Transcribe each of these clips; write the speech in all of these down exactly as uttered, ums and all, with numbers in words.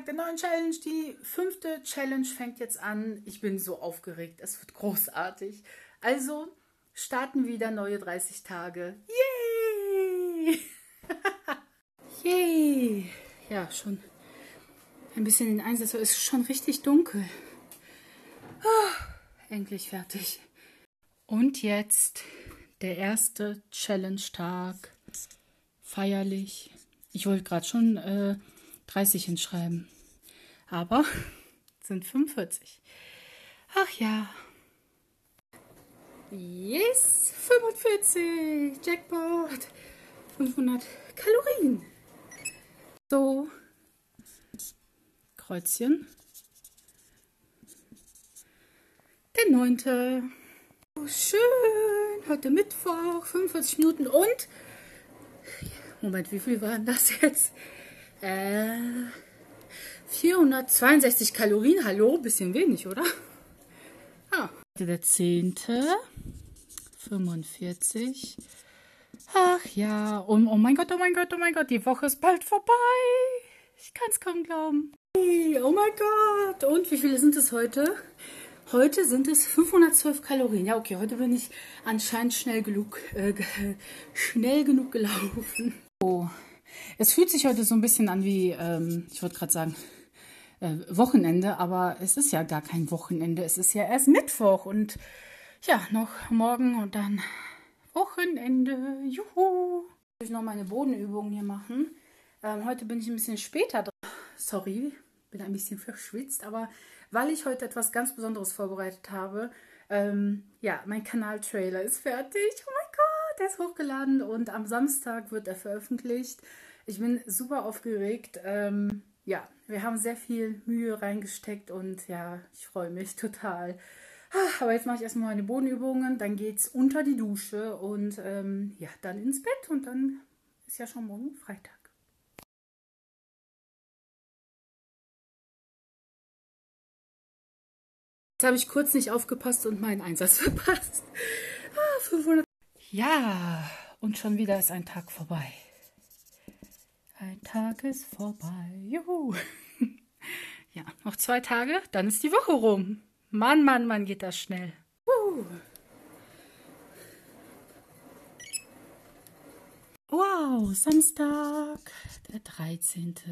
der neuen Challenge. Die fünfte Challenge fängt jetzt an. Ich bin so aufgeregt. Es wird großartig. Also starten wieder neue dreißig Tage. Yay! Yay! Ja, schon ein bisschen in Einsatz. Es ist schon richtig dunkel. Oh, endlich fertig. Und jetzt der erste Challenge-Tag. Feierlich. Ich wollte gerade schon äh, dreißig hinschreiben. Aber es sind fünfundvierzig. Ach ja. Yes! fünfundvierzig! Jackpot! fünfhundert Kalorien. So. Kreuzchen. Der neunte. Oh, schön. Heute Mittwoch. fünfundvierzig Minuten und... Moment, wie viel waren das jetzt? Äh, vierhundertzweiundsechzig Kalorien. Hallo? Bisschen wenig, oder? Ah. Der zehnte. fünfundvierzig. Ach ja. Oh, oh mein Gott, oh mein Gott, oh mein Gott. Die Woche ist bald vorbei. Ich kann es kaum glauben. Oh mein Gott. Und wie viele sind es heute? Heute sind es fünfhundertzwölf Kalorien. Ja, okay, heute bin ich anscheinend schnell genug, äh, schnell genug gelaufen. Oh. Es fühlt sich heute so ein bisschen an wie, ähm, ich wollte gerade sagen, äh, Wochenende, aber es ist ja gar kein Wochenende. Es ist ja erst Mittwoch und ja, noch morgen und dann Wochenende. Juhu! Ich will noch meine Bodenübungen hier machen. Ähm, heute bin ich ein bisschen später dran. Sorry, bin ein bisschen verschwitzt, aber weil ich heute etwas ganz Besonderes vorbereitet habe. Ähm, ja, mein Kanal-Trailer ist fertig. Oh mein Gott, der ist hochgeladen und am Samstag wird er veröffentlicht. Ich bin super aufgeregt. Ähm, ja, wir haben sehr viel Mühe reingesteckt und ja, ich freue mich total. Aber jetzt mache ich erstmal meine Bodenübungen, dann geht es unter die Dusche und ähm, ja, dann ins Bett und dann ist ja schon morgen Freitag. Jetzt habe ich kurz nicht aufgepasst und meinen Einsatz verpasst. Ah, fünfhundert. Ja, und schon wieder ist ein Tag vorbei. Ein Tag ist vorbei. Juhu. Ja, noch zwei Tage, dann ist die Woche rum. Mann, Mann, Mann, geht das schnell. Uh. Wow, Samstag, der dreizehnte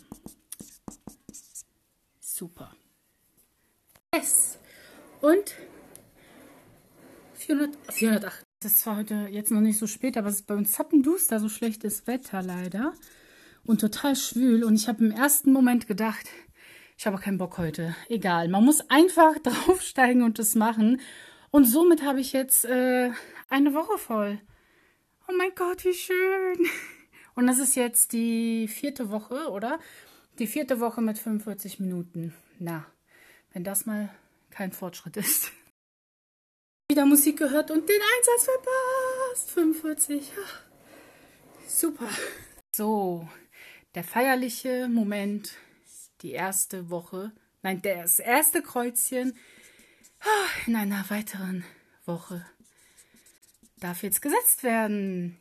Super. Yes. Und vierhundert, vierhundertacht. Das ist zwar heute jetzt noch nicht so spät, aber es ist bei uns zappenduster, so schlechtes Wetter leider. Und total schwül. Und ich habe im ersten Moment gedacht, ich habe keinen Bock heute. Egal, man muss einfach draufsteigen und das machen. Und somit habe ich jetzt äh, eine Woche voll. Oh mein Gott, wie schön. Und das ist jetzt die vierte Woche, oder? Die vierte Woche mit fünfundvierzig Minuten. Na, wenn das mal kein Fortschritt ist. Wieder Musik gehört und den Einsatz verpasst. fünfundvierzig. Ach, super. So, der feierliche Moment. Die erste Woche. Nein, das erste Kreuzchen in einer weiteren Woche darf jetzt gesetzt werden.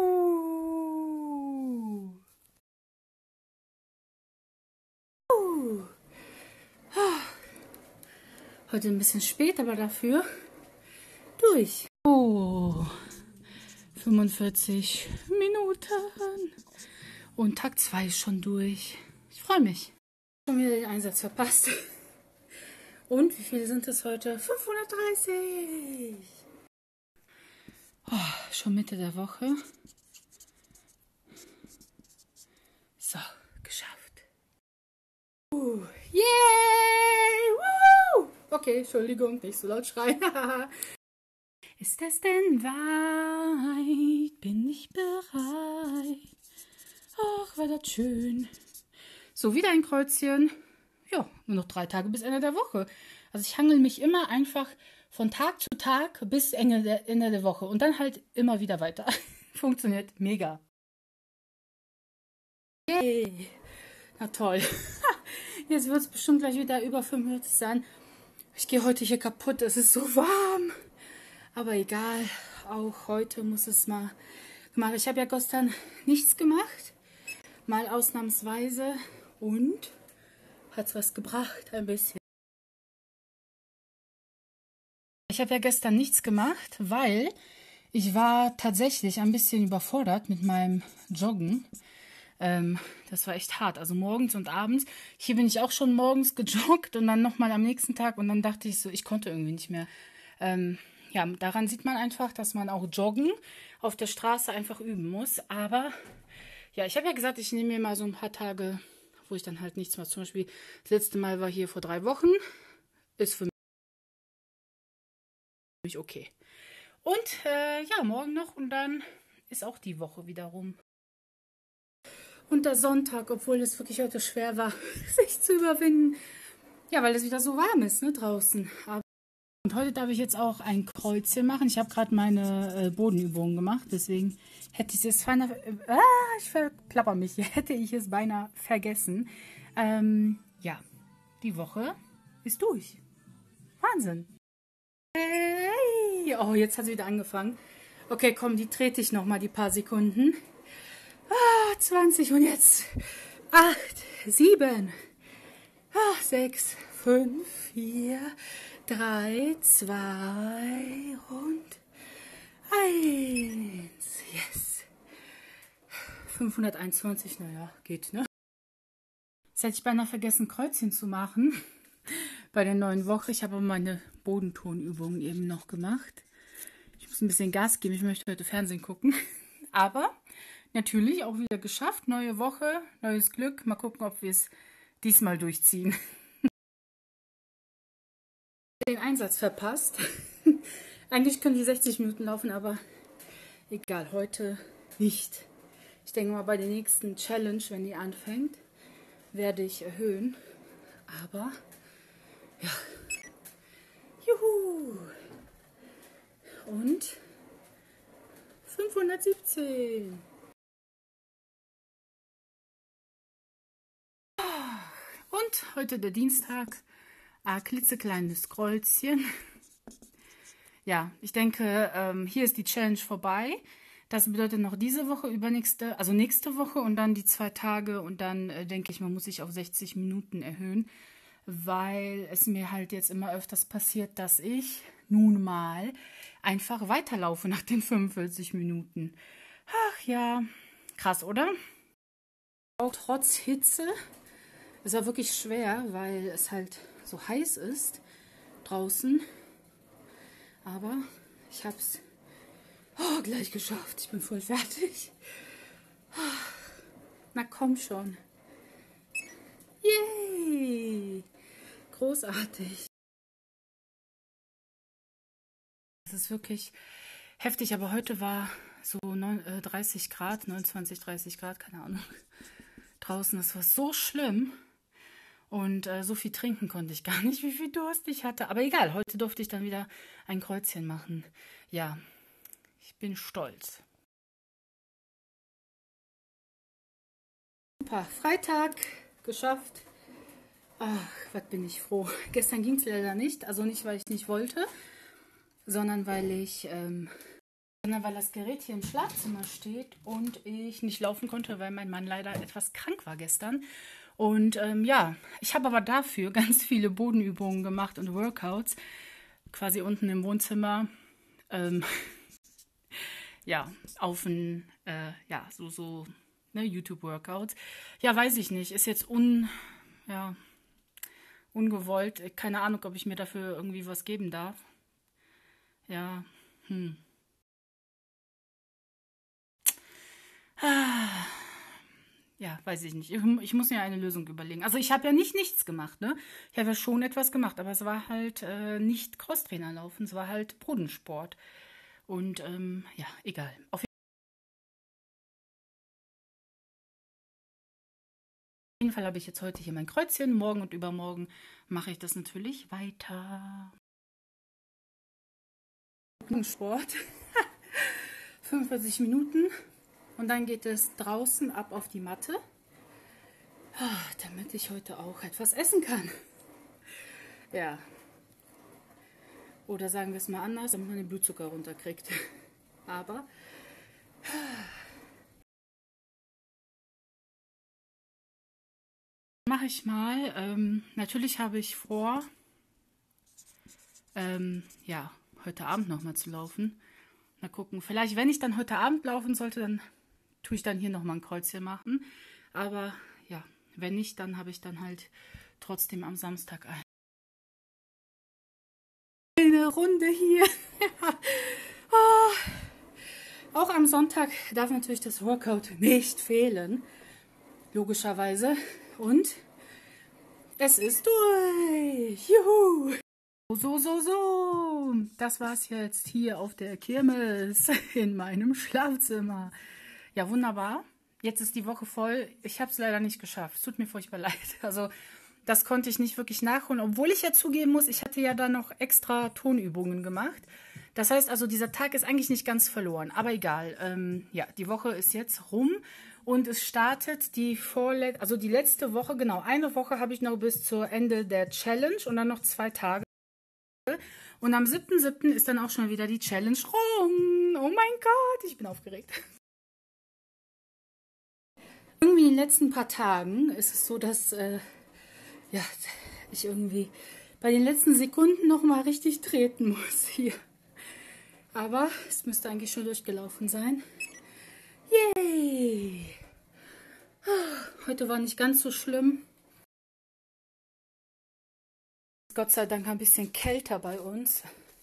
Juhu! Uh. Heute ein bisschen spät, aber dafür durch. Oh, fünfundvierzig Minuten. Und Tag zwei ist schon durch. Ich freue mich. Schon wieder den Einsatz verpasst. Und wie viele sind es heute? fünfhundertdreißig. Oh, schon Mitte der Woche. So, geschafft. Uh, yay! Woo! Okay, Entschuldigung, nicht so laut schreien. Ist es denn weit? Bin ich bereit? Ach, war das schön. So, wieder ein Kreuzchen. Ja, nur noch drei Tage bis Ende der Woche. Also ich hangel mich immer einfach von Tag zu Tag bis Ende der, Ende der Woche. Und dann halt immer wieder weiter. Funktioniert mega. Yay. Na toll. Jetzt wird es bestimmt gleich wieder über fünfundvierzig sein. Ich gehe heute hier kaputt. Es ist so warm. Aber egal. Auch heute muss es mal gemacht. Ich habe ja gestern nichts gemacht. Mal ausnahmsweise. Und Hat's was gebracht, ein bisschen. Ich habe ja gestern nichts gemacht, weil ich war tatsächlich ein bisschen überfordert mit meinem Joggen. Ähm, das war echt hart. Also morgens und abends. Hier bin ich auch schon morgens gejoggt und dann nochmal am nächsten Tag. Und dann dachte ich so, ich konnte irgendwie nicht mehr. Ähm, ja, daran sieht man einfach, dass man auch Joggen auf der Straße einfach üben muss. Aber ja, ich habe ja gesagt, ich nehme mir mal so ein paar Tage, wo ich dann halt nichts mache. Zum Beispiel, das letzte Mal war hier vor drei Wochen. Ist für mich okay. Und äh, ja, morgen noch und dann ist auch die Woche wieder rum. Und der Sonntag, obwohl es wirklich heute schwer war, sich zu überwinden. Ja, weil es wieder so warm ist, ne, draußen. Aber und heute darf ich jetzt auch ein Kreuzchen machen. Ich habe gerade meine äh, Bodenübungen gemacht, deswegen hätte ich es beinahe, äh, ah, ich verklapper mich, hätte ich es beinahe vergessen. Ähm, ja, die Woche ist durch. Wahnsinn. Hey, oh, jetzt hat sie wieder angefangen. Okay, komm, die trete ich noch mal die paar Sekunden. Ah, zwanzig und jetzt acht, sieben, ah, sechs, fünf, vier, drei, zwei und eins. Yes. fünfhunderteinundzwanzig, naja, geht, ne? Jetzt hätte ich beinahe vergessen, Kreuzchen zu machen bei der neuen Woche. Ich habe meine Bodentonübungen eben noch gemacht. Ich muss ein bisschen Gas geben, ich möchte heute Fernsehen gucken. Aber natürlich auch wieder geschafft. Neue Woche, neues Glück. Mal gucken, ob wir es diesmal durchziehen. Den Einsatz verpasst. Eigentlich können die sechzig Minuten laufen, aber egal, heute nicht. Ich denke mal, bei der nächsten Challenge, wenn die anfängt, werde ich erhöhen. Aber, ja. Juhu. Und fünfhundertsiebzehn. Und heute der Dienstag. Ein klitzekleines Kreuzchen. Ja, ich denke, ähm, hier ist die Challenge vorbei. Das bedeutet noch diese Woche, übernächste, also nächste Woche und dann die zwei Tage. Und dann äh, denke ich, man muss sich auf sechzig Minuten erhöhen, weil es mir halt jetzt immer öfters passiert, dass ich nun mal einfach weiterlaufe nach den fünfundvierzig Minuten. Ach ja, krass, oder? Auch trotz Hitze. Es war wirklich schwer, weil es halt so heiß ist draußen. Aber ich habe es oh, gleich geschafft. Ich bin voll fertig. Na komm schon. Yay! Großartig. Es ist wirklich heftig, aber heute war so dreißig Grad, neunundzwanzig, dreißig Grad, keine Ahnung, draußen. Das war so schlimm. Und äh, so viel trinken konnte ich gar nicht, wie viel Durst ich hatte. Aber egal, heute durfte ich dann wieder ein Kreuzchen machen. Ja, ich bin stolz. Super, Freitag, geschafft. Ach, was bin ich froh. Gestern ging es leider nicht. Also nicht, weil ich nicht wollte, sondern weil ich... Ähm, sondern weil das Gerät hier im Schlafzimmer steht und ich nicht laufen konnte, weil mein Mann leider etwas krank war gestern. Und ähm, ja, ich habe aber dafür ganz viele Bodenübungen gemacht und Workouts, quasi unten im Wohnzimmer, ähm, ja, auf ein, äh, ja, so, so, ne, YouTube-Workouts. Ja, weiß ich nicht, ist jetzt un, ja, ungewollt, keine Ahnung, ob ich mir dafür irgendwie was geben darf. Ja, hm. Ah. Ja, weiß ich nicht. Ich, ich muss mir eine Lösung überlegen. Also ich habe ja nicht nichts gemacht, ne? Ich habe ja schon etwas gemacht, aber es war halt äh, nicht Crosstrainer laufen, es war halt Bodensport. Und ähm, ja, egal. Auf jeden Fall habe ich jetzt heute hier mein Kreuzchen. Morgen und übermorgen mache ich das natürlich weiter. Bodensport. fünfundvierzig Minuten. Und dann geht es draußen ab auf die Matte, damit ich heute auch etwas essen kann. Ja. Oder sagen wir es mal anders, damit man den Blutzucker runterkriegt. Aber Mache ich mal. Ähm, natürlich habe ich vor, ähm, ja, heute Abend nochmal zu laufen. Mal gucken. Vielleicht, wenn ich dann heute Abend laufen sollte, dann tue ich dann hier nochmal ein Kreuzchen machen. Aber ja, wenn nicht, dann habe ich dann halt trotzdem am Samstag eine Runde hier. Oh. Auch am Sonntag darf natürlich das Workout nicht fehlen. Logischerweise. Und es ist durch. Juhu. So, so, so. Das war's jetzt hier auf der Kirmes in meinem Schlafzimmer. Ja, wunderbar. Jetzt ist die Woche voll. Ich habe es leider nicht geschafft. Es tut mir furchtbar leid. Also das konnte ich nicht wirklich nachholen, obwohl ich ja zugeben muss, ich hatte ja da noch extra Tonübungen gemacht. Das heißt also, dieser Tag ist eigentlich nicht ganz verloren. Aber egal. Ähm, ja, die Woche ist jetzt rum. Und es startet die vorletzte, also die letzte Woche, genau, eine Woche habe ich noch bis zur Ende der Challenge und dann noch zwei Tage. Und am siebten siebten ist dann auch schon wieder die Challenge rum. Oh mein Gott, ich bin aufgeregt. Irgendwie in den letzten paar Tagen ist es so, dass äh, ja, ich irgendwie bei den letzten Sekunden noch mal richtig treten muss hier. Aber es müsste eigentlich schon durchgelaufen sein. Yay! Heute war nicht ganz so schlimm. Gott sei Dank ein bisschen kälter bei uns.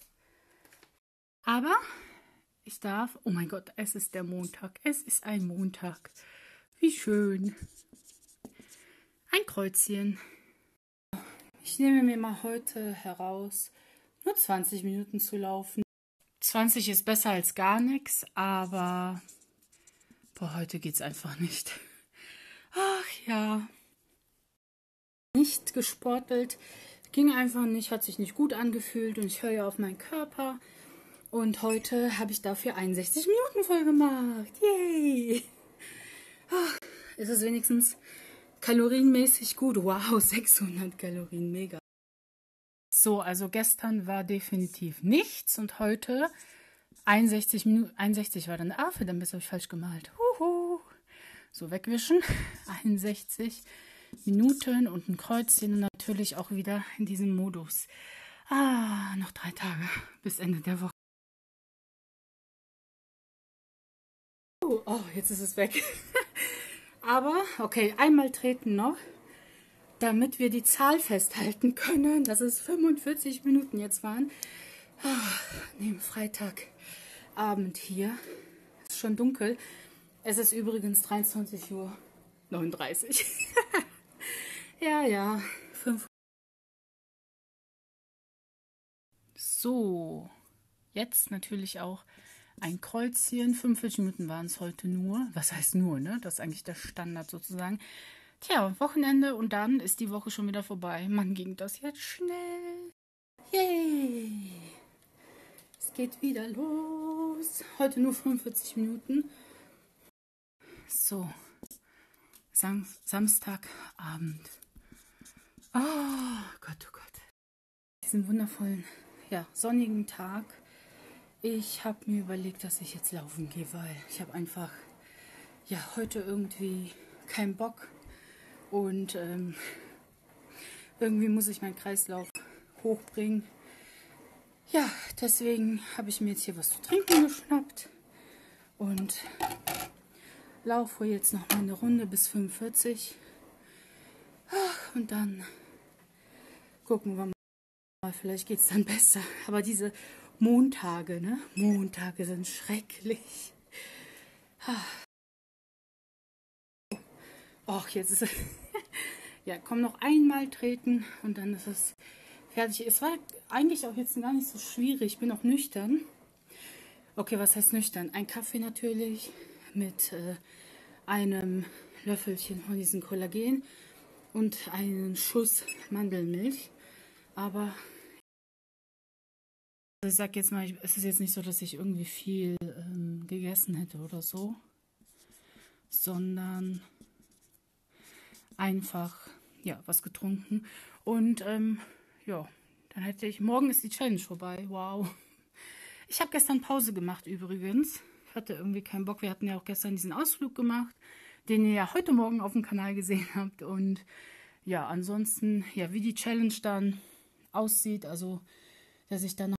Aber ich darf, oh mein Gott, es ist der Montag. Es ist ein Montag. Wie schön. Ein Kreuzchen. Ich nehme mir mal heute heraus, nur zwanzig Minuten zu laufen. zwanzig ist besser als gar nichts, aber boah, heute geht's einfach nicht. Ach ja. Nicht gesportelt, ging einfach nicht, hat sich nicht gut angefühlt und ich höre ja auf meinen Körper. Und heute habe ich dafür einundsechzig Minuten voll gemacht. Yay! Ach, ist es wenigstens kalorienmäßig gut. Wow, sechshundert Kalorien, mega. So, also gestern war definitiv nichts und heute einundsechzig Minuten, einundsechzig war dann der Affe, dann habe ich falsch gemalt. Huhu. So, wegwischen. einundsechzig Minuten und ein Kreuzchen und natürlich auch wieder in diesem Modus. Ah, noch drei Tage bis Ende der Woche. Oh, oh, jetzt ist es weg. Aber, okay, einmal treten noch, damit wir die Zahl festhalten können, dass es fünfundvierzig Minuten jetzt waren. Ah, neben Freitagabend hier. Es ist schon dunkel. Es ist übrigens dreiundzwanzig Uhr neununddreißig. Ja, ja. Fünf. So, jetzt natürlich auch ein Kreuzchen. fünfundvierzig Minuten waren es heute nur. Was heißt nur, ne? Das ist eigentlich der Standard sozusagen. Tja, Wochenende und dann ist die Woche schon wieder vorbei. Mann, ging das jetzt schnell. Yay! Es geht wieder los. Heute nur fünfundvierzig Minuten. So, Sam Samstagabend. Oh Gott, oh Gott. Diesen wundervollen, ja, sonnigen Tag. Ich habe mir überlegt, dass ich jetzt laufen gehe, weil ich habe einfach, ja, heute irgendwie keinen Bock. Und ähm, irgendwie muss ich meinen Kreislauf hochbringen. Ja, deswegen habe ich mir jetzt hier was zu trinken geschnappt. Und laufe jetzt noch mal eine Runde bis fünfundvierzig. Ach, und dann gucken wir mal, vielleicht geht es dann besser. Aber diese Montage, ne? Montage sind schrecklich. Ach, jetzt ist es. Ja, komm, noch einmal treten und dann ist es fertig. Es war eigentlich auch jetzt gar nicht so schwierig. Ich bin auch nüchtern. Okay, was heißt nüchtern? Ein Kaffee natürlich mit äh, einem Löffelchen von diesem Kollagen und einen Schuss Mandelmilch. Aber ich sag jetzt mal, es ist jetzt nicht so, dass ich irgendwie viel ähm, gegessen hätte oder so, sondern einfach, ja, was getrunken. Und, ähm, ja, dann hätte ich, morgen ist die Challenge vorbei. Wow. Ich habe gestern Pause gemacht übrigens. Ich hatte irgendwie keinen Bock. Wir hatten ja auch gestern diesen Ausflug gemacht, den ihr ja heute Morgen auf dem Kanal gesehen habt. Und ja, ansonsten, ja, wie die Challenge dann aussieht, also dass ich dann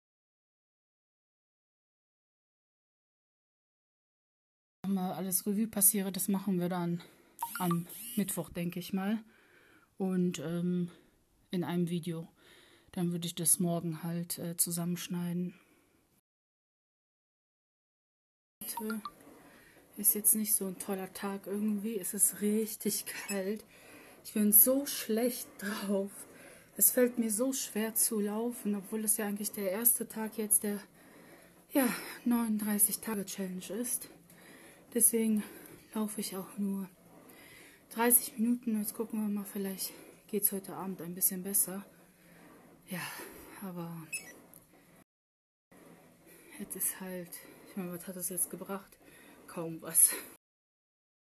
mal alles Revue passiere, das machen wir dann am Mittwoch, denke ich mal. Und ähm, in einem Video. Dann würde ich das morgen halt äh, zusammenschneiden. Heute ist jetzt nicht so ein toller Tag irgendwie. Es ist richtig kalt. Ich bin so schlecht drauf. Es fällt mir so schwer zu laufen, obwohl es ja eigentlich der erste Tag jetzt der ja, neununddreißig-Tage-Challenge ist. Deswegen laufe ich auch nur dreißig Minuten. Jetzt gucken wir mal, vielleicht geht es heute Abend ein bisschen besser. Ja, aber jetzt ist halt, ich meine, was hat das jetzt gebracht? Kaum was.